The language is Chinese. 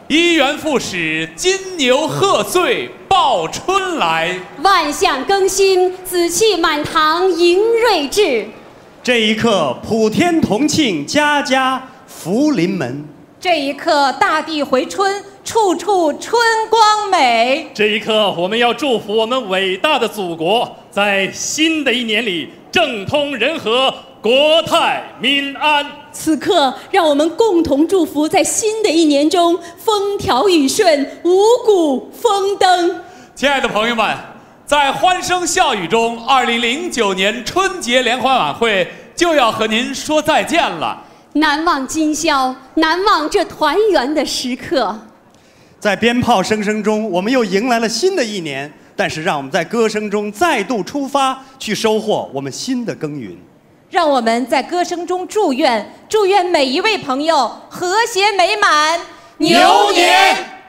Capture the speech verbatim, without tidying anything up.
一元复始，金牛贺岁报春来。 万象更新，紫气满堂迎瑞至。 这一刻，普天同庆，家家福临门。 这一刻，大地回春，处处春光美。 这一刻，我们要祝福我们伟大的祖国，在新的一年里政通人和，国泰民安。 此刻，让我们共同祝福，在新的一年中风调雨顺，五谷丰登。 亲爱的朋友们，在欢声笑语中，二零零九年春节联欢晚会就要和您说再见了。 难忘今宵，难忘这团圆的时刻。 在鞭炮声声中，我们又迎来了新的一年。但是，让我们在歌声中再度出发，去收获我们新的耕耘。 让我们在歌声中祝愿，祝愿每一位朋友和谐美满，牛年